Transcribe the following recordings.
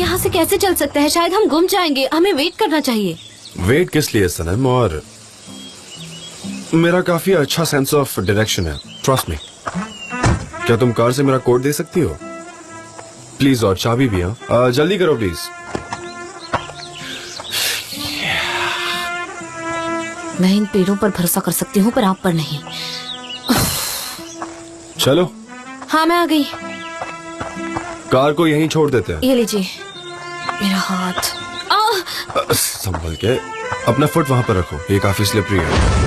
यहाँ से कैसे चल सकते हैं? शायद हम गुम जाएंगे। हमें वेट करना चाहिए। वेट किस लिए सनम? और मेरा काफी अच्छा सेंस ऑफ डायरेक्शन है, ट्रस्ट मी। क्या तुम कार से मेरा कोड दे सकती हो प्लीज? और चाबी भी। हाँ जल्दी करो प्लीज। मैं इन पेड़ों पर भरोसा कर सकती हूँ पर आप पर नहीं। चलो। हाँ मैं आ गई। कार को यहीं छोड़ देते हैं। ये लीजिए मेरा हाथ। संभल के। अपना फुट वहां पर रखो, ये काफी स्लिपरी है।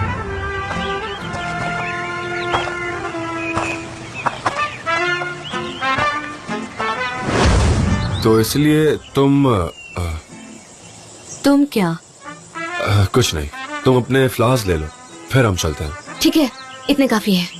तो इसलिए तुम क्या? कुछ नहीं, तुम अपने फ्लावर्स ले लो, फिर हम चलते हैं। ठीक है, इतने काफी है।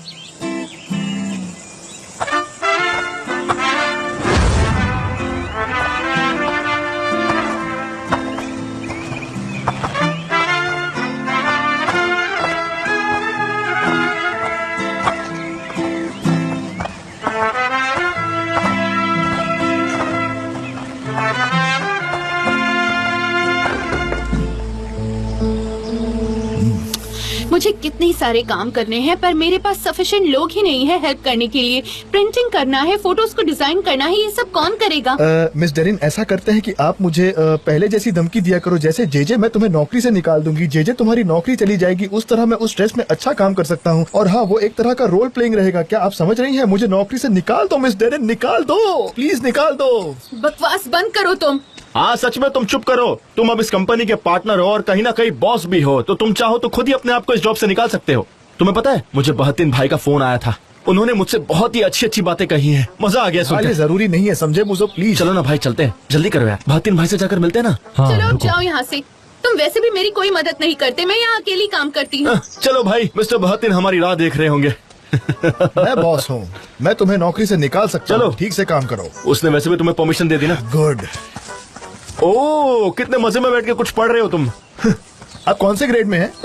मुझे कितने सारे काम करने हैं पर मेरे पास सफिशिएंट लोग ही नहीं है हेल्प करने के लिए। प्रिंटिंग करना है, फोटोज को डिजाइन करना है, ये सब कौन करेगा? मिस डेरिन, ऐसा करते हैं कि आप मुझे पहले जैसी धमकी दिया करो, जैसे जेजे मैं तुम्हें नौकरी से निकाल दूंगी, जेजे तुम्हारी नौकरी चली जाएगी, उस तरह मैं उस स्ट्रेस में अच्छा काम कर सकता हूँ। और हाँ, वो एक तरह का रोल प्लेइंग रहेगा। क्या आप समझ रही हैं? मुझे नौकरी से निकाल दो मिस डेरिन, निकाल दो प्लीज, निकाल दो। बकवास बंद करो तुम। हाँ सच में तुम चुप करो। तुम अब इस कंपनी के पार्टनर हो और कहीं ना कहीं बॉस भी हो, तो तुम चाहो तो खुद ही अपने आप को इस जॉब से निकाल सकते हो। तुम्हें पता है, मुझे बहतीन भाई का फोन आया था, उन्होंने मुझसे बहुत ही अच्छी अच्छी बातें कही हैं। मजा आ गया सुनकर। जरूरी नहीं है, समझे मुझे प्लीज। चलो ना भाई, चलते हैं, जल्दी करो यार। बहतीन भाई से जाकर मिलते हैं ना। चलो अब जाओ यहाँ से। तुम वैसे भी मेरी कोई मदद नहीं करते, मैं यहाँ अकेली काम करती हूँ। चलो भाई, मिस्टर बहतीन हमारी राह देख रहे होंगे। मैं बॉस हूँ, मैं तुम्हें नौकरी से निकाल सकता हूँ। ठीक से काम करो। उसने वैसे भी तुम्हें परमिशन दे दी ना। गुड। ओह, कितने मजे में बैठ के कुछ पढ़ रहे हो तुम। आप कौन से ग्रेड में हैं?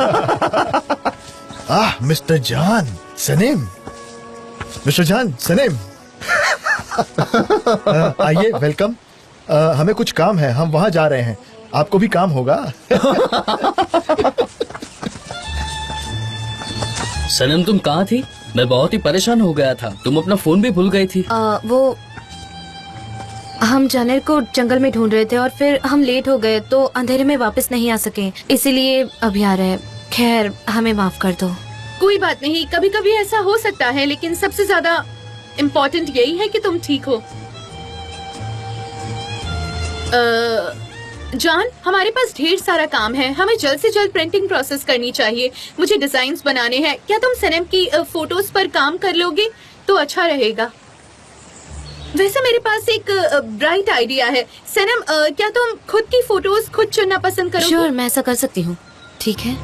मिस्टर जान सनीम, मिस्टर जान सनीम। आइए, वेलकम। हमें कुछ काम है, हम वहाँ जा रहे हैं। आपको भी काम होगा। सनम तुम कहाँ थी? मैं बहुत ही परेशान हो गया था। तुम अपना फोन भी भूल गई थी। वो हम जानर को जंगल में ढूंढ रहे थे और फिर हम लेट हो गए तो अंधेरे में वापस नहीं आ सके, इसीलिए अभी आ रहे। खैर हमें माफ कर दो। कोई बात नहीं, कभी कभी ऐसा हो सकता है, लेकिन सबसे ज्यादा इम्पोर्टेंट यही है कि तुम ठीक हो। जॉन, हमारे पास ढेर सारा काम है, हमें जल्द से जल्द प्रिंटिंग प्रोसेस करनी चाहिए। मुझे डिजाइन्स बनाने हैं। क्या तुम सनम की फोटोज पर काम कर लोगे तो अच्छा रहेगा। वैसे मेरे पास एक ब्राइट आइडिया है। सनम, क्या तुम खुद की फोटोज खुद चुनना पसंद करोगे? श्योर, मैं ऐसा कर सकती हूँ। ठीक है।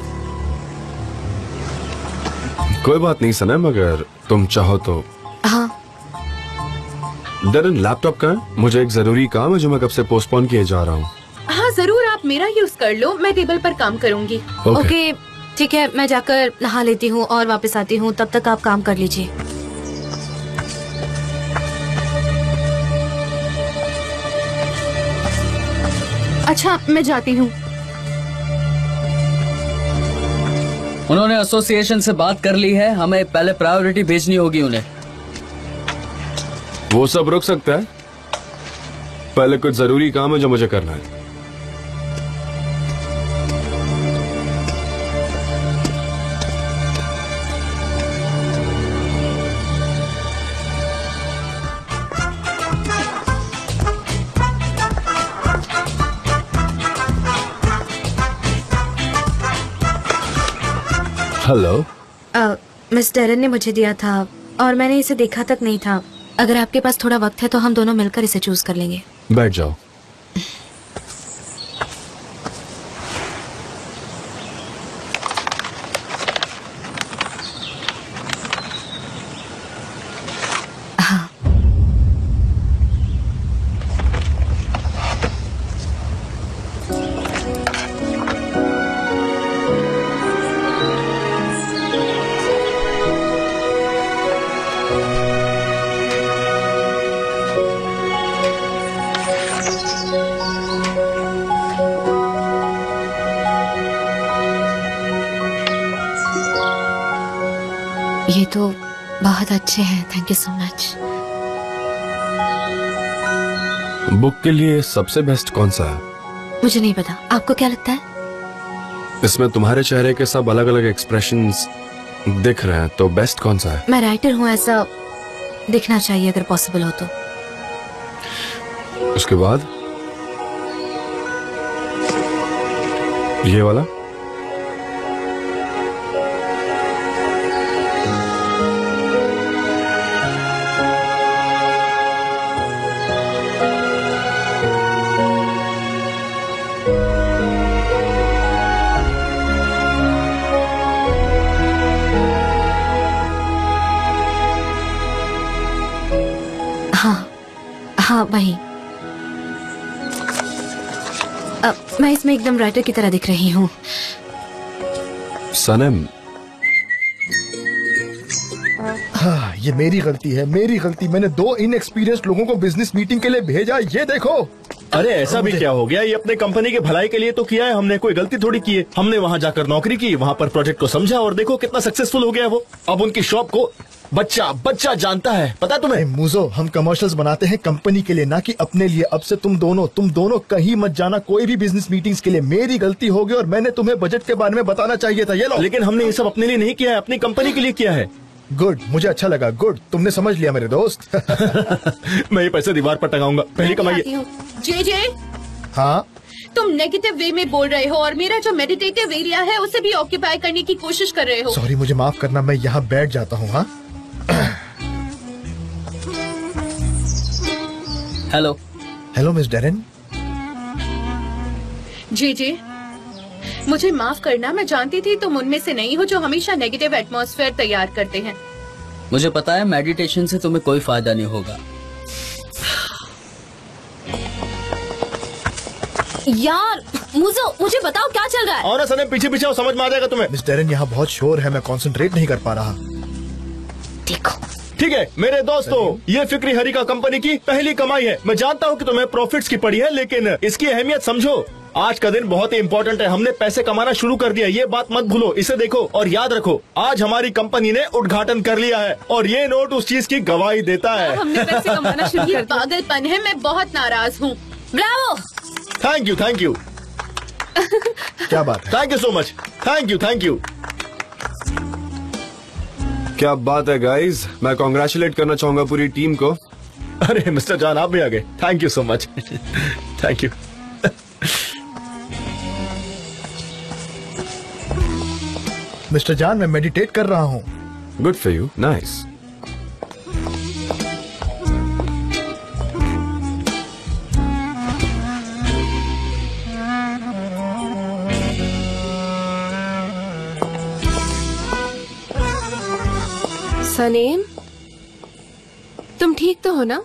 कोई बात नहीं सनम, अगर तुम चाहो तो। हाँ। डेरिन, लैपटॉप का है? मुझे एक जरूरी काम है जो मैं कब से पोस्टपोन किए जा रहा हूँ। हाँ जरूर, आप मेरा यूज कर लो, मैं टेबल पर काम करूँगी। ओके, ठीक है, मैं जाकर नहा लेती हूँ और वापस आती हूँ। तब तक आप काम कर लीजिए। अच्छा, मैं जाती हूँ। उन्होंने एसोसिएशन से बात कर ली है, हमें पहले प्रायोरिटी भेजनी होगी उन्हें। वो सब रुक सकता है, पहले कुछ जरूरी काम है जो मुझे करना है। हेलो। मिस डेरिन ने मुझे दिया था और मैंने इसे देखा तक नहीं था। अगर आपके पास थोड़ा वक्त है तो हम दोनों मिलकर इसे चूज कर लेंगे। बैठ जाओ। ये तो बहुत अच्छे हैं, thank you so much. Book के लिए सबसे बेस्ट कौन सा है? मुझे नहीं पता, आपको क्या लगता है? इसमें तुम्हारे चेहरे के सब अलग अलग एक्सप्रेशंस दिख रहे हैं, तो बेस्ट कौन सा है? मैं राइटर हूँ, ऐसा दिखना चाहिए अगर पॉसिबल हो तो। उसके बाद ये वाला? हाँ वही। मैं इसमें एकदम राइटर की तरह दिख रही हूँ। सनम, हाँ, ये मेरी गलती है, मेरी गलती। मैंने 2 इनएक्सपीरियंस्ड लोगों को बिजनेस मीटिंग के लिए भेजा। ये देखो। अरे ऐसा भी क्या हो गया? ये अपने कंपनी के भलाई के लिए तो किया है हमने, कोई गलती थोड़ी की है। हमने वहाँ जाकर नौकरी की, वहाँ पर प्रोजेक्ट को समझा और देखो कितना सक्सेसफुल हो गया वो। अब उनकी शॉप को बच्चा जानता है, पता तुम्हें? मुझो, हम कमर्शियल्स बनाते हैं कंपनी के लिए, ना कि अपने लिए। अब से तुम दोनों कहीं मत जाना कोई भी बिजनेस मीटिंग्स के लिए। मेरी गलती होगी और मैंने तुम्हें बजट के बारे में बताना चाहिए था। ये लो। लेकिन हमने ये सब अपने लिए नहीं किया है, अपनी कंपनी के लिए किया है। गुड, मुझे अच्छा लगा। गुड, तुमने समझ लिया मेरे दोस्त। मैं ये पैसे दीवार पर टंगाऊंगा, पहली कमाई। जे हाँ, तुम नेगेटिव वे में बोल रहे हो और मेरा जो मेडिटेटिव एरिया है उसे भी ऑक्यूपाई करने की कोशिश कर रहे हो। सॉरी, मुझे माफ करना, मैं यहाँ बैठ जाता हूँ। हाँ, हेलो। Hello miss Darren. जे मुझे माफ करना, मैं जानती थी तुम उनमें से नहीं हो जो हमेशा नेगेटिव एटमॉस्फेयर तैयार करते हैं। मुझे पता है मेडिटेशन से तुम्हें कोई फायदा नहीं होगा। यार मुझो, मुझे बताओ क्या चल रहा है? और सने पीछे पीछे समझ में आ जाएगा तुम्हें। मिस डेरेन, यहाँ बहुत शोर है, मैं कंसंट्रेट नहीं कर पा रहा। देखो, ठीक है मेरे दोस्तों, ये फिक्री हरी का कंपनी की पहली कमाई है। मैं जानता हूँ कि तुम्हें प्रॉफिट्स की पड़ी है, लेकिन इसकी अहमियत समझो। आज का दिन बहुत ही इम्पोर्टेंट है, हमने पैसे कमाना शुरू कर दिया, ये बात मत भूलो। इसे देखो और याद रखो, आज हमारी कंपनी ने उद्घाटन कर लिया है और ये नोट उस चीज की गवाही देता है। हमने पैसे कमाना शुरू कर दिया। पागलपन है, मैं बहुत नाराज हूँ। ब्रावो। Thank you. क्या बात है? Thank you so much. Thank you. क्या बात है गाइस, मैं कॉन्ग्रेचुलेट करना चाहूंगा पूरी टीम को। अरे मिस्टर जान, आप भी आ गए, thank you so much. Thank you. Mister John, मैं मेडिटेट कर रहा हूँ। Good for you, nice. Sanam, तुम ठीक तो हो ना?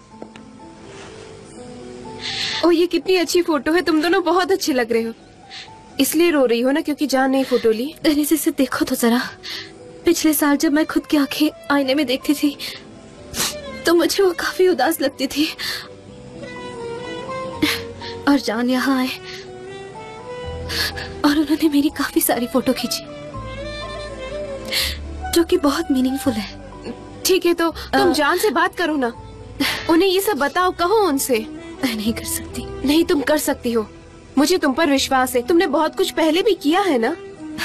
ओ, ये कितनी अच्छी फोटो है, तुम दोनों बहुत अच्छे लग रहे हो। इसलिए रो रही हो ना क्योंकि जान ने फोटो ली? अरे से देखो तो जरा, पिछले साल जब मैं खुद की आंखें आईने में देखती थी तो मुझे वो काफी उदास लगती थी, और जान यहाँ आए और उन्होंने मेरी काफी सारी फोटो खींची जो कि बहुत मीनिंगफुल है। ठीक है, तो तुम जान से बात करो ना, उन्हें ये सब बताओ, कहो उनसे। मैं नहीं कर सकती। नहीं, तुम कर सकती हो, मुझे तुम पर विश्वास है। तुमने बहुत कुछ पहले भी किया है ना।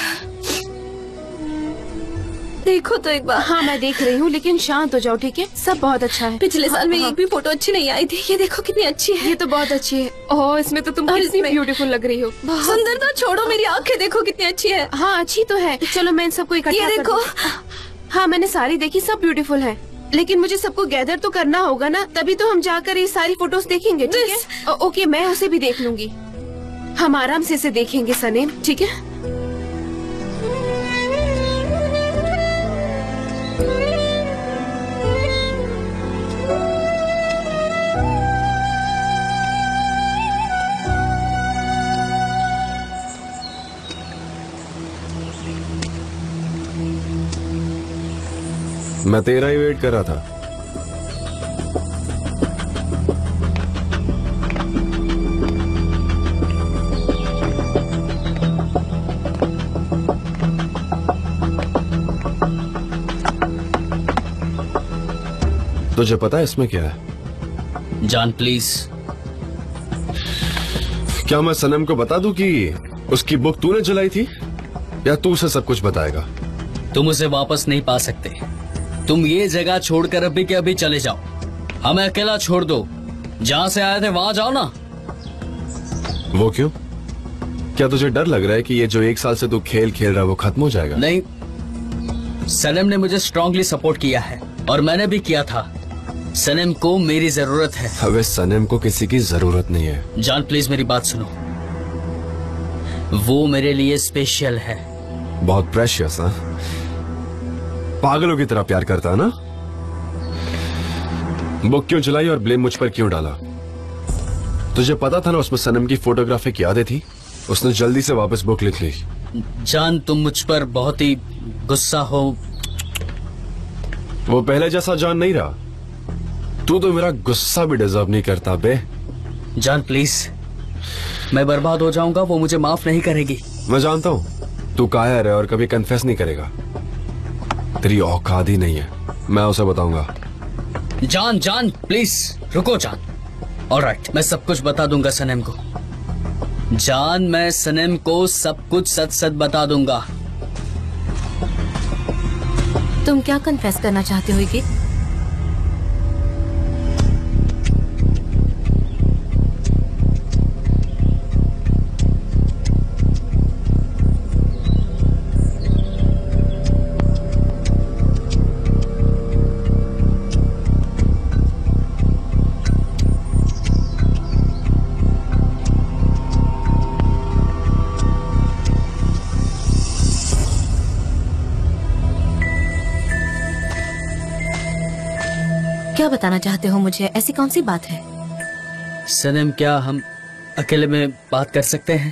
देखो तो एक बार। हाँ, मैं देख रही हूँ, लेकिन शांत हो जाओ, ठीक है? सब बहुत अच्छा है। पिछले साल मेरी एक भी फोटो अच्छी नहीं आई थी, ये देखो कितनी अच्छी है। ये तो बहुत अच्छी है। ओह, इसमें तो तुम कितनी ब्यूटीफुल लग रही हो। सुंदर तो छोड़ो, मेरी आंखें देखो कितनी अच्छी है। हाँ, अच्छी तो है। चलो मैं इन सबको इकट्ठा ये देखो। हाँ, मैंने सारी देखी, सब ब्यूटीफुल है, लेकिन मुझे सबको गैदर तो करना होगा ना, तभी तो हम जाकर ये सारी फोटोज देखेंगे, ठीक है? ओके, मैं उसे भी देख लूंगी। हम आराम से इसे देखेंगे सनेम, ठीक है? मैं तेरा ही वेट कर रहा था। तुझे पता है इसमें क्या है? जान प्लीज। क्या मैं सनम को बता दूं कि उसकी बुक तूने जलाई थी, या तू उसे सब कुछ बताएगा? तुम उसे वापस नहीं पा सकते। तुम ये जगह छोड़कर अभी के अभी चले जाओ। हमें अकेला छोड़ दो। जहाँ से आए थे वहाँ जाओ ना। वो क्यों? क्या तुझे डर लग रहा है कि ये जो 1 साल से तू खेल खेल रहा है वो खत्म हो जाएगा? नहीं, सनम ने मुझे स्ट्रांगली सपोर्ट किया है और मैंने भी किया था। सनम को मेरी जरूरत है। अबे सनम को किसी की जरूरत नहीं है। जान प्लीज मेरी बात सुनो। वो मेरे लिए स्पेशल है। बहुत प्रेशियस, हाँ? पागलों की तरह प्यार करता है ना? बुक क्यों जलाई और ब्लेम मुझ पर क्यों डाला? तुझे पता था ना उसमें सनम की फोटोग्राफिक यादें थी। उसने जल्दी से वापस बुक लिख ली। जान तुम मुझ पर बहुत ही गुस्सा हो। वो पहले जैसा जान नहीं रहा। तू तो मेरा गुस्सा भी डिजर्व नहीं करता बे। जान प्लीज, मैं बर्बाद हो जाऊंगा, वो मुझे माफ नहीं करेगी। मैं जानता हूँ तू कायर है और कभी कन्फेस नहीं करेगा। तेरी औकात ही नहीं है। मैं उसे बताऊंगा। जान जान प्लीज रुको जान। ऑलराइट, मैं सब कुछ बता दूंगा सनम को। जान, मैं सनम को सब कुछ सच सच बता दूंगा। तुम क्या कन्फेस करना चाहते हो कि? क्या बताना चाहते हो मुझे? ऐसी कौन सी बात है? सनम, क्या हम अकेले में बात कर सकते हैं?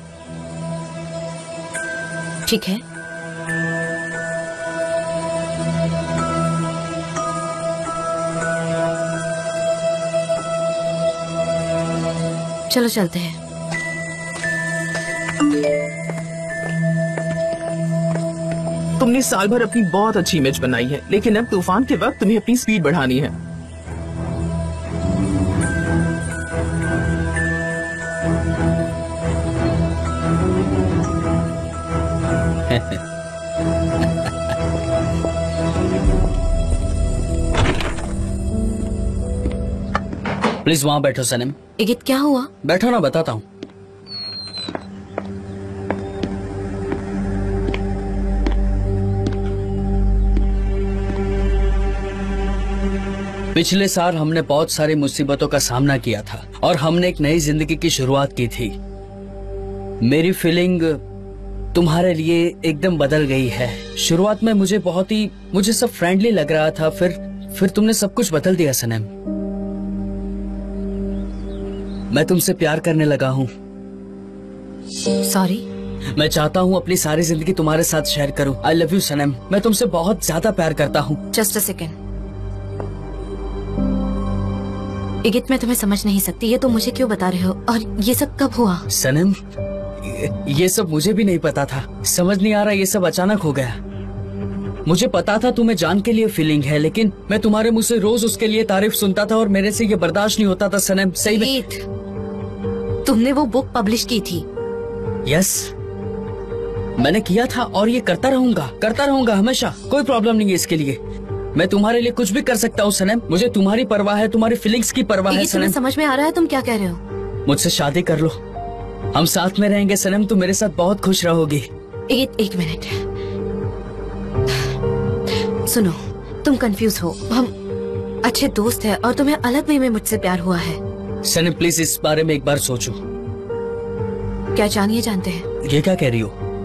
ठीक है। चलो चलते हैं। तुमने साल भर अपनी बहुत अच्छी इमेज बनाई है, लेकिन अब तूफान के वक्त तुम्हें अपनी स्पीड बढ़ानी है। प्लीज वहां बैठो सनम। इगित, क्या हुआ? बैठो ना, बताता हूँ। पिछले साल हमने बहुत सारी मुसीबतों का सामना किया था और हमने एक नई जिंदगी की शुरुआत की थी। मेरी फीलिंग तुम्हारे लिए एकदम बदल गई है। शुरुआत में मुझे सब फ्रेंडली लग रहा था, फिर तुमने सब कुछ बदल दिया सनम। मैं तुमसे प्यार करने लगा हूँ। सॉरी। मैं चाहता हूँ अपनी सारी जिंदगी तुम्हारे साथ शेयर करूँ। I love you Sanam. मैं तुमसे बहुत ज्यादा प्यार करता हूँ। Just a second. इगित, मैं तुम्हें समझ नहीं सकती। ये तो मुझे क्यों बता रहे हो? और ये सब कब हुआ? सनम, ये सब मुझे भी नहीं पता था। समझ नहीं आ रहा, ये सब अचानक हो गया। मुझे पता था तुम्हें जान के लिए फीलिंग है, लेकिन मैं तुम्हारे मुंह से रोज उसके लिए तारीफ सुनता था और मेरे से ये बर्दाश्त नहीं होता था सनम। सही में तुमने वो बुक पब्लिश की थी? यस, मैंने किया था और ये करता रहूंगा हमेशा। कोई प्रॉब्लम नहीं है इसके लिए। मैं तुम्हारे लिए कुछ भी कर सकता हूँ सनम। मुझे तुम्हारी परवाह है, तुम्हारी फीलिंग्स की परवाह है सनम। समझ में आ रहा है तुम क्या कह रहे हो? मुझसे शादी कर लो, हम साथ में रहेंगे सनम। तुम मेरे साथ बहुत खुश रहोगी। एक मिनट सुनो, तुम कंफ्यूज हो। हम अच्छे दोस्त हैं और तुम्हें अलग वे में मुझसे प्यार हुआ है। सनम प्लीज इस बारे में एक बार सोचो। क्या जानिए जानते हैं? ये क्या कह रही हो?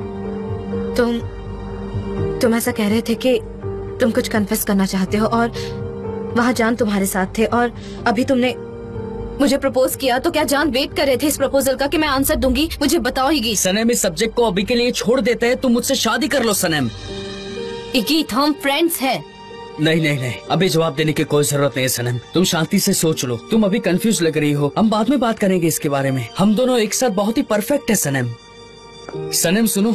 तुम ऐसा कह रहे थे कि तुम कुछ कन्फेस करना चाहते हो और वहाँ जान तुम्हारे साथ थे और अभी तुमने मुझे प्रपोज किया, तो क्या जान वेट कर रहे थे इस प्रपोजल का कि मैं आंसर दूंगी? मुझे बताओगी? सनम, इस सब्जेक्ट को अभी के लिए छोड़ देते हैं। तुम मुझसे शादी कर लो सनम। इगित, हम फ्रेंड्स हैं। नहीं, अभी जवाब देने की कोई जरूरत नहीं है सनम। तुम शांति से सोच लो। तुम अभी कंफ्यूज लग रही हो। हम बाद में बात करेंगे इसके बारे में। हम दोनों एक साथ बहुत ही परफेक्ट है सनम। सनम सुनो।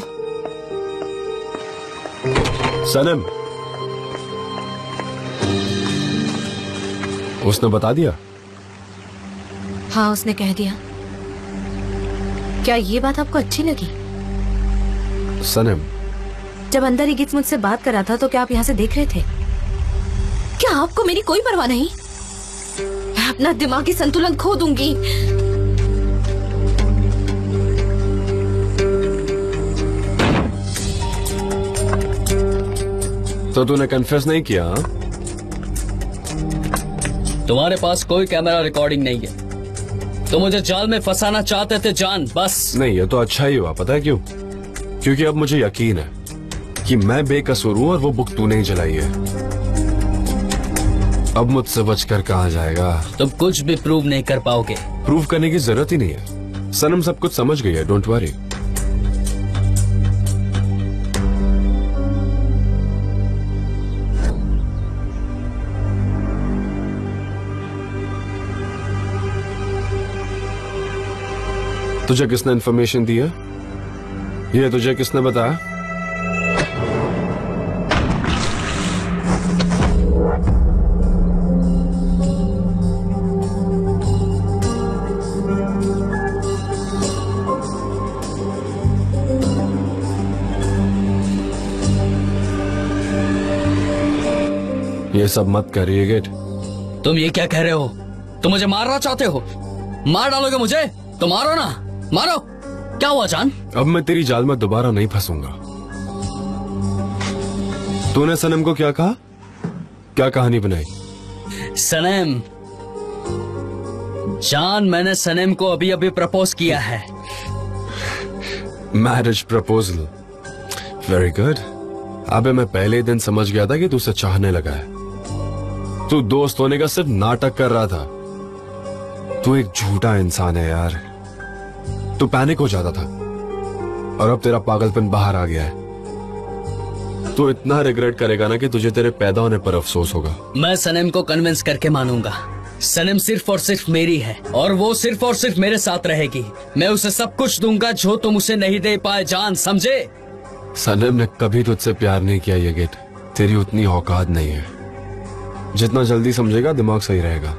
सनम, उसने बता दिया? हाँ, उसने कह दिया। क्या ये बात आपको अच्छी लगी? सनम, जब अंदर ही गीत मुझसे बात कर रहा था तो क्या आप यहाँ से देख रहे थे? क्या आपको मेरी कोई परवाह नहीं? मैं अपना दिमागी संतुलन खो दूंगी। तो तूने कन्फेस नहीं किया? हाँ? तुम्हारे पास कोई कैमरा रिकॉर्डिंग नहीं है। तो मुझे जाल में फंसाना चाहते थे जान, बस। नहीं, ये तो अच्छा ही हुआ। पता है क्यों? क्योंकि अब मुझे यकीन है कि मैं बेकसूर हूँ और वो बुक तूने ही जलाई है। अब मुझसे बचकर कहाँ जाएगा? तुम कुछ भी प्रूव नहीं कर पाओगे। प्रूव करने की जरूरत ही नहीं है। सनम सब कुछ समझ गई है, डोंट वरी। तुझे किसने इन्फॉर्मेशन दी है? ये तुझे किसने बताया? ये सब मत करिए गेट। तुम ये क्या कह रहे हो? तुम मुझे मारना चाहते हो? मार डालोगे मुझे? तो मारो ना, मारो। क्या हुआ जान? अब मैं तेरी जाल में दोबारा नहीं फंसूंगा। तूने सनम को क्या कहा? क्या कहानी बनाई? सनम जान, मैंने सनम को अभी अभी प्रपोज किया है। Marriage proposal, very good. अबे मैं पहले ही दिन समझ गया था कि तू उसे चाहने लगा है। तू दोस्त होने का सिर्फ नाटक कर रहा था। तू एक झूठा इंसान है यार। तू पैनिक हो जाता था और अब तेरा पागलपन बाहर आ गया है। तू इतना रिग्रेट करेगा ना कि तुझे तेरे पैदा होने पर अफसोस होगा। मैं सनम को कन्विंस करके मानूंगा। सनम सिर्फ और सिर्फ मेरी है और वो सिर्फ और सिर्फ मेरे साथ रहेगी। मैं उसे सब कुछ दूंगा जो तुम उसे नहीं दे पाए जान, समझे? सनम ने कभी तुझसे प्यार नहीं किया ये गेट। तेरी उतनी औकात नहीं है। जितना जल्दी समझेगा दिमाग सही रहेगा।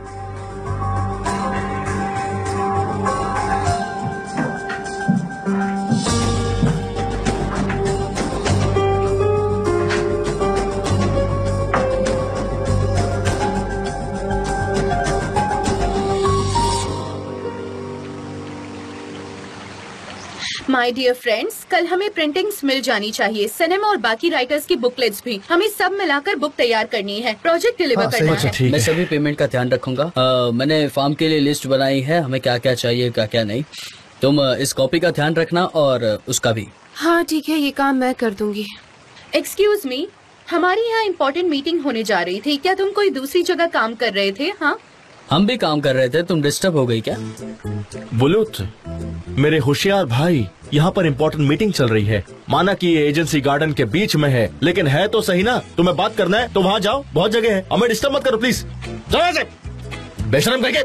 माय डियर फ्रेंड्स, कल हमें प्रिंटिंग्स मिल जानी चाहिए। सनम और बाकी राइटर्स की बुकलेट्स भी। हमें सब मिलाकर बुक तैयार करनी है। प्रोजेक्ट डिलीवर करना है। मैं सभी पेमेंट का ध्यान रखूंगा। मैंने फॉर्म के लिए लिस्ट बनाई है, हमें क्या क्या चाहिए क्या क्या नहीं। तुम इस कॉपी का ध्यान रखना और उसका भी। हाँ ठीक है, ये काम मैं कर दूंगी। एक्सक्यूज मी, हमारी यहाँ इम्पोर्टेंट मीटिंग होने जा रही थी। क्या तुम कोई दूसरी जगह काम कर रहे थे? हाँ, हम भी काम कर रहे थे। तुम डिस्टर्ब हो गई क्या? बुलुत, मेरे होशियार भाई, यहाँ पर इम्पोर्टेंट मीटिंग चल रही है। माना कि ये एजेंसी गार्डन के बीच में है, लेकिन है तो सही ना। तुम्हें बात करना है तो वहाँ जाओ, बहुत जगह है। हमें डिस्टर्ब मत करो प्लीज। जाओ ऐसे बेशरम करके।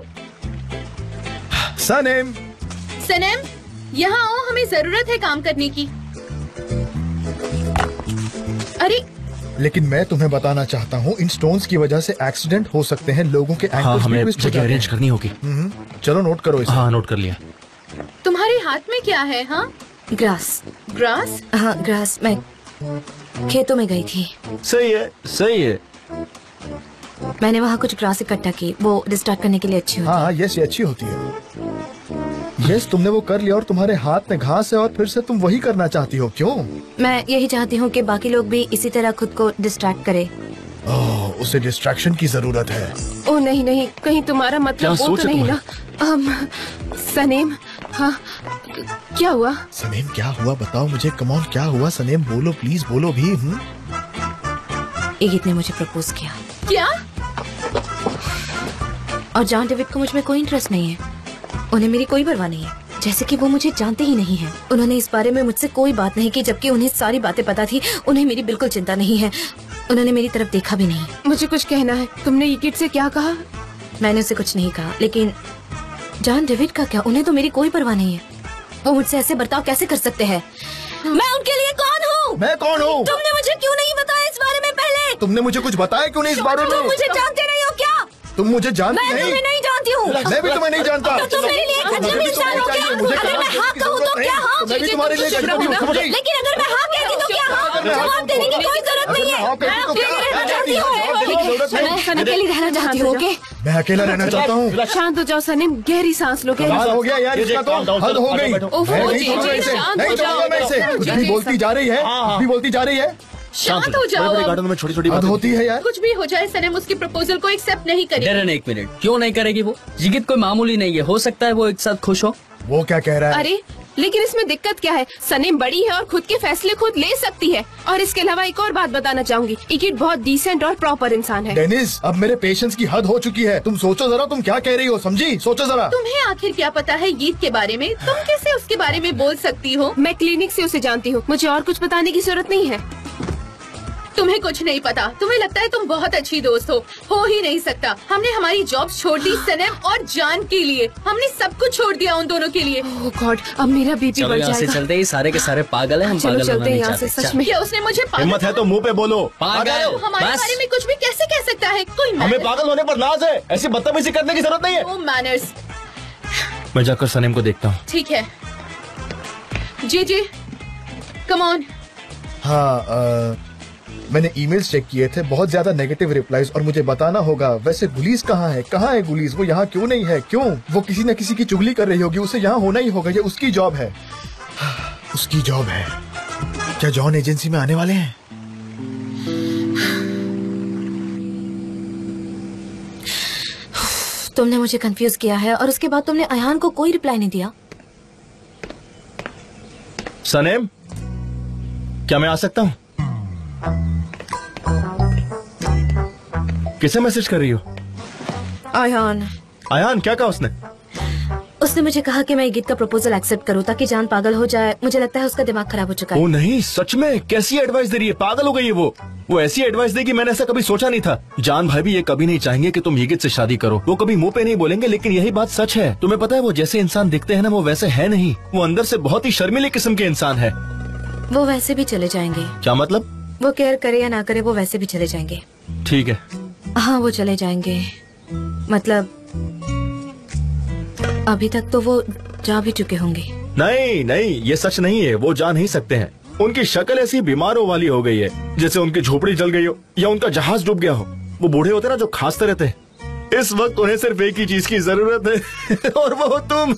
सनम, सनम यहाँ आओ, हमें जरूरत है काम करने की। अरे लेकिन मैं तुम्हें बताना चाहता हूँ, इन स्टोन्स की वजह से एक्सीडेंट हो सकते हैं। लोगों के हाँ, हमें जगह अरेंज करनी होगी। चलो नोट करो इसे। हाँ, नोट कर लिया। तुम्हारे हाथ में क्या है? हाँ, ग्रास। ग्रास। हाँ ग्रास। मैं खेतों में गई थी। सही है, सही है। मैंने वहाँ कुछ ग्रास इकट्ठा की। वो डिस्टार्ट करने के लिए अच्छी होती है। हाँ यस, ये अच्छी होती है। यस, तुमने वो कर लिया और तुम्हारे हाथ में घास है और फिर से तुम वही करना चाहती हो। क्यों? मैं यही चाहती हूँ कि बाकी लोग भी इसी तरह खुद को डिस्ट्रैक्ट करे। उसे डिस्ट्रैक्शन की जरूरत है। ओ नहीं नहीं, कहीं तुम्हारा मतलब क्या वो सोच तो है नहीं ना? सनेम, हाँ क्या हुआ? सनेम क्या हुआ बताओ मुझे। कम ऑन, क्या हुआ सनेम? बोलो प्लीज, बोलो भी। इगित ने मुझे प्रपोज किया। क्या? और जॉन डेविड को मुझ में कोई इंटरेस्ट नहीं है। उन्हें मेरी कोई परवाह नहीं है, जैसे कि वो मुझे जानते ही नहीं है। उन्होंने इस बारे में मुझसे कोई बात नहीं की, जबकि उन्हें सारी बातें पता थी। उन्हें मेरी बिल्कुल चिंता नहीं है। उन्होंने मेरी तरफ देखा भी नहीं। मुझे कुछ कहना है। तुमने इगित से क्या कहा? मैंने उसे कुछ नहीं कहा, लेकिन जॉन डेविड का क्या? उन्हें तो मेरी कोई परवाह नहीं है। वो मुझसे ऐसे बर्ताव कैसे कर सकते हैं? मैं उनके लिए कौन हूँ? मैं कौन हूँ? तुमने मुझे क्यों नहीं बताया इस बारे में पहले? तुमने मुझे कुछ बताया क्यों नहीं इस बारे में? तुम मुझे जानते नहीं हो क्या? तुम मुझे जानती मैं तुम्हें नहीं जानती हूँ। मैं भी तुम्हें नहीं जानता। तो तुम मेरे लिए एक अजनबी इंसान हो क्या? अगर मैं हाँ कहूँ तो क्या हाँ? मैं भी तुम्हारे लिए अजनबी हूँ। लेकिन अगर मैं हाँ कहती तो क्या हाँ? जवाब देने की कोई जरूरत नहीं है। मैं अकेले रहना चाहती हूँ। मैं अकेली रहना चाहती हूँ। ओके, मैं अकेला रहना चाहता हूँ। शांत हो जाओ सनीम, गहरी सांस लो। कमाल हो गया यार, इसका तो हद हो गई। मैं नहीं छोड़ूंगा इसे, नहीं छोड़ूंगा मैं इसे। कुछ भी बोलती जा रही है, कुछ भी बोलती जा रही है। शांत हो जाओ। बड़े गार्डन में छोटी छोटी हद बातें होती है यार। कुछ भी हो जाए सनम उसके प्रपोजल को एक्सेप्ट नहीं करेगी। डेरन, एक मिनट, क्यों नहीं करेगी वो? जिगित कोई मामूली नहीं है, हो सकता है वो एक साथ खुश हो। वो क्या कह रहा है? अरे लेकिन इसमें दिक्कत क्या है? सनीम बड़ी है और खुद के फैसले खुद ले सकती है। और इसके अलावा एक और बात बताना चाहूंगी, इगिट बहुत डिसेंट और प्रॉपर इंसान है। डेनिस, अब मेरे पेशेंस की हद हो चुकी है। तुम सोचो जरा, तुम क्या कह रही हो, समझी? सोचो जरा। तुम्हें आखिर क्या पता है गीत के बारे में? तुम कैसे उसके बारे में बोल सकती हो? मैं क्लिनिक से उसे जानती हूँ, मुझे और कुछ बताने की जरूरत नहीं है। तुम्हें कुछ नहीं पता। तुम्हें लगता है तुम बहुत अच्छी दोस्त हो ही नहीं सकता। हमने हमारी जॉब छोड़ दी सनम और जान के लिए। हमने सब कुछ छोड़ दिया उन दोनों के लिए। ओह गॉड, अब मेरा बीपी चलो बढ़ यहाँ से जाएगा। चलते ही, सारे के सारे पागल हैं, हम चलो पागल चलते होना हैं नहीं यहाँ से, चाहते। सच में। क्या उसने मुझे पागल हिम्मत है तो मुंह पे बोलो। पागल वो हमारे बस। बारे में कुछ भी कैसे कह सकता है? कोई हमें manners- पागल होने पर नाज है, ऐसी बदतमीजी करने की जरूरत नहीं है। No manners। मैं जाकर सनीम को देखता हूँ। ठीक है जी कम ऑन। हाँ, मैंने ईमेल्स चेक किए थे, बहुत ज्यादा नेगेटिव रिप्लाईज, और मुझे बताना होगा। वैसे गुलीज कहाँ है? कहाँ है गुलीज? वो यहाँ क्यों नहीं है? क्यों? वो किसी न किसी की चुगली कर रही होगी, उसे यहाँ होना ही होगा। ये उसकी जॉब है, उसकी जॉब है। क्या जॉन एजेंसी में आने वाले हैं? तुमने मुझे कंफ्यूज किया है और उसके बाद तुमने अयान को कोई रिप्लाई नहीं दिया। सनीम, क्या मैं आ सकता हूँ? किसे मैसेज कर रही हो? अयान, आयान, क्या कहा उसने? उसने मुझे कहा कि मैं गीत का प्रपोजल एक्सेप्ट करूं ताकि जान पागल हो जाए। मुझे लगता है उसका दिमाग खराब हो चुका है। ओ नहीं, सच में? कैसी एडवाइस दे रही है? पागल हो गई है वो ऐसी एडवाइस देगी, मैंने ऐसा कभी सोचा नहीं था। जान भाई भी ये कभी नहीं चाहेंगे कि तुम यगित से शादी करो। वो कभी मुंह पे नहीं बोलेंगे, लेकिन यही बात सच है। तुम्हें पता है वो जैसे इंसान दिखते हैं ना, वो वैसे है नहीं। वो अंदर से बहुत ही शर्मीले किस्म के इंसान है। वो वैसे भी चले जाएंगे। क्या मतलब? वो केयर करे या ना करे, वो वैसे भी चले जाएंगे। ठीक है। हाँ, वो चले जाएंगे। मतलब अभी तक तो वो जा भी चुके होंगे। नहीं नहीं, ये सच नहीं है। वो जा नहीं सकते हैं। उनकी शक्ल ऐसी बीमारों वाली हो गई है, जैसे उनकी झोपड़ी जल गई हो या उनका जहाज डूब गया हो। वो बूढ़े होते ना जो खांसते रहते हैं। इस वक्त उन्हें सिर्फ एक ही चीज की जरूरत है और वो तुम।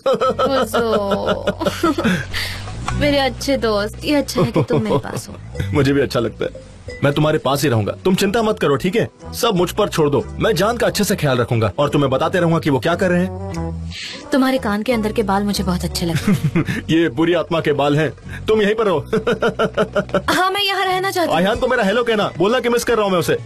मेरे अच्छे दोस्त, ये अच्छा है कि तुम मेरे पास हो। मुझे भी अच्छा लगता है। मैं तुम्हारे पास ही रहूंगा, तुम चिंता मत करो, ठीक है? सब मुझ पर छोड़ दो। मैं जान का अच्छे से ख्याल रखूंगा और तुम्हें बताते रहूंगा कि वो क्या कर रहे हैं। तुम्हारे कान के अंदर के बाल मुझे बहुत अच्छे लगते हैं। ये बुरी आत्मा के बाल हैं। तुम यहीं पर हो। हाँ, मैं यहाँ रहना चाहती हूँ। आयान को मेरा हेलो कहना, बोलना कि मिस कर रहा हूँ मैं उसे।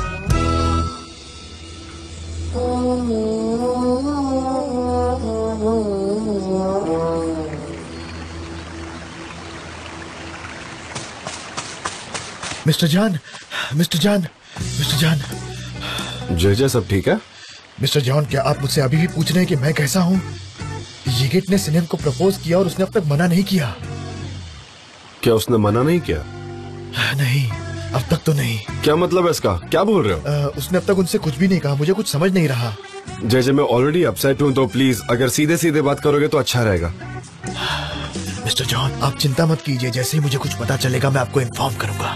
मिस्टर जान, मिस्टर जान, मिस्टर जान, जय सब ठीक है? मिस्टर जॉन, क्या आप मुझसे अभी भी पूछ रहे हैं कि मैं कैसा हूँ? यगिट ने सनीम को प्रपोज किया और उसने अब तक मना नहीं किया। क्या उसने मना नहीं किया? नहीं, अब तक तो नहीं। क्या मतलब है इसका? क्या बोल रहे हो? उसने अब तक उनसे कुछ भी नहीं कहा। मुझे कुछ समझ नहीं रहा। जय मैं ऑलरेडी अपसेट हूँ, तो प्लीज अगर सीधे सीधे बात करोगे तो अच्छा रहेगा। मिस्टर जॉन, आप चिंता मत कीजिए, जैसे ही मुझे कुछ पता चलेगा मैं आपको इन्फॉर्म करूंगा।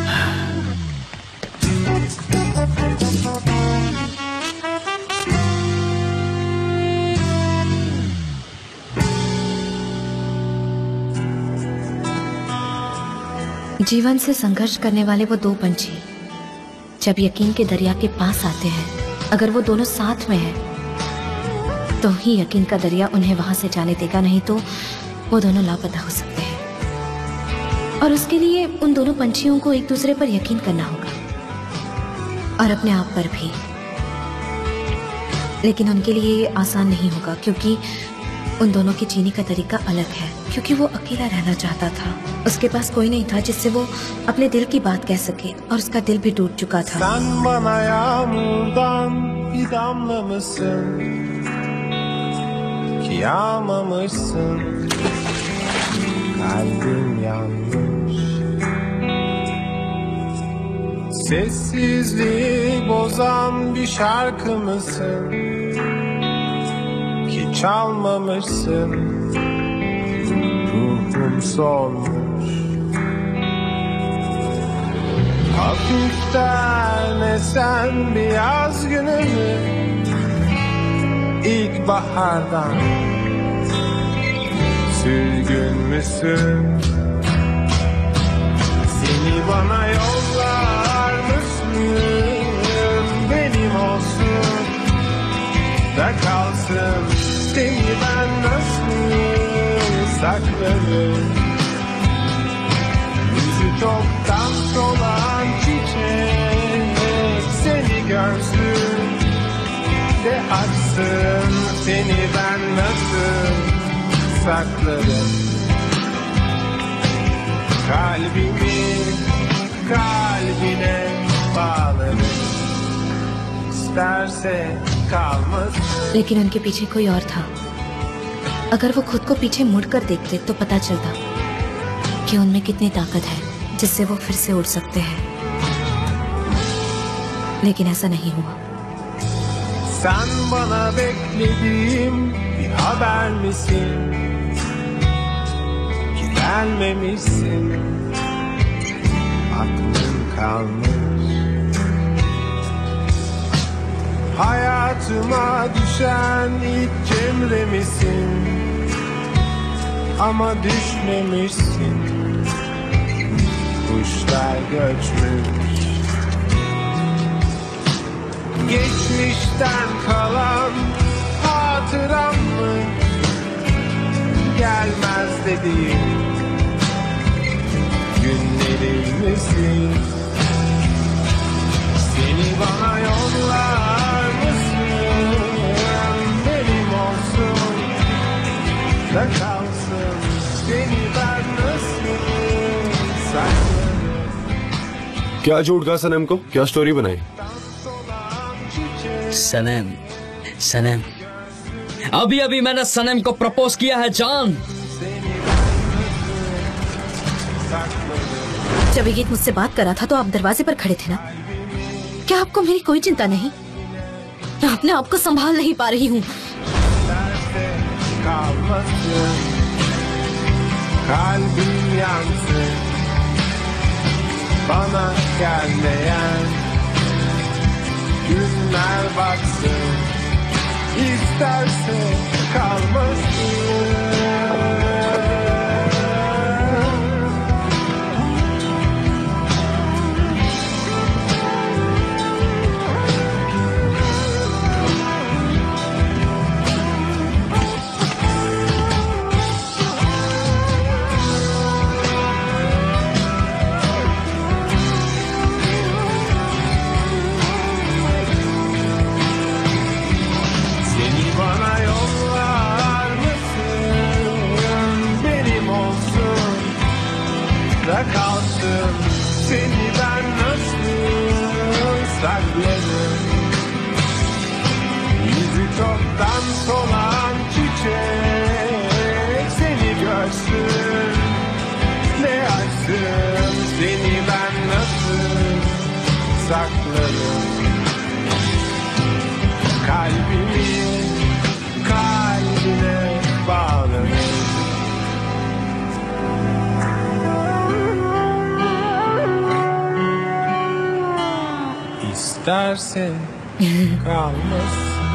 जीवन से संघर्ष करने वाले वो दो पंछी जब यकीन के दरिया के पास आते हैं, अगर वो दोनों साथ में हैं, तो ही यकीन का दरिया उन्हें वहां से जाने देगा, नहीं तो वो दोनों लापता हो सकते हैं। और उसके लिए उन दोनों पंछियों को एक दूसरे पर यकीन करना होगा और अपने आप पर भी। लेकिन उनके लिए ये आसान नहीं होगा, क्योंकि उन दोनों के जीने का तरीका अलग है। क्योंकि वो अकेला रहना चाहता था, उसके पास कोई नहीं था जिससे वो अपने दिल की बात कह सके, और उसका दिल भी टूट चुका था। Sen bana yağmurdan bir damla mısın? Ki yağmamışsın. Kalbim yanmış. Sessizliği bozan bir şarkı mısın? Ki çalmamışsın. Ruhum solmuş. Hafiften esen bir yaz günü mü? İlkbahardan sürgün müsün? Seni bana yollar mısın? Benim olsun da kalsın. Seni ben nasıl saklarım? Yüzü çoktan solan çiçek seni görsün de açsın. Seni ben nasıl saklarım? Kalbimi kalbine bağlarım. İsterse kalmasın. लेकिन उनके पीछे कोई और था। अगर वो खुद को पीछे मुड़कर देखते तो पता चलता कि उनमें कितनी ताकत है जिससे वो फिर से उड़ सकते हैं। लेकिन ऐसा नहीं हुआ। Sen bana beklediğim bir haber misin? Ki gelmemişsin. Aklın kalmış. Hayatıma düşen ilk cemre misin? Ama düşmemişsin. Kuşlar göçmüş. Geçmişten kalan hatıram mı? Gelmez dediğim günlerim misin? Seni bana yollar mısın? Benim olsun da kalsın. Seni ben nasıl saklarım? क्या झूठ कहा सनम को? क्या story बनाई? सनम, सनम, अभी अभी मैंने सनम को प्रपोज किया है जान। जब ये गीत मुझसे बात कर रहा था तो आप दरवाजे पर खड़े थे ना? क्या आपको मेरी कोई चिंता नहीं? मैं अपने आप को संभाल नहीं पा रही हूँ। Kalmasın, kalbim yansın, bana gelmeyen günler baksın, isterse kalmasın. Kalsın, seni ben nasıl saklarım? Yüzü çoktan solan çiçek seni görsün ne açsın. Seni ben nasıl saklarım? Kalbimi kalbine bağlarım. İsterse kalmasın.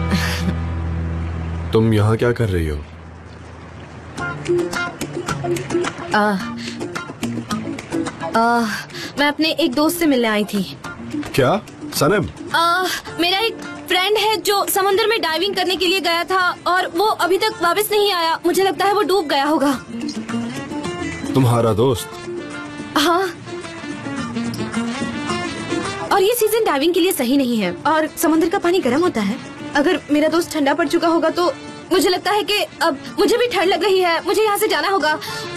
तुम यहाँ क्या कर रही हो? मैं अपने एक दोस्त से मिलने आई थी। क्या सनम? मेरा एक फ्रेंड है जो समुद्र में डाइविंग करने के लिए गया था और वो अभी तक वापस नहीं आया। मुझे लगता है वो डूब गया होगा। तुम्हारा दोस्त? हाँ, और ये सीजन डाइविंग के लिए सही नहीं है और समुद्र का पानी गर्म होता है। अगर मेरा दोस्त ठंडा पड़ चुका होगा तो मुझे लगता है कि अब मुझे भी ठंड लग रही है। मुझे यहाँ से जाना होगा।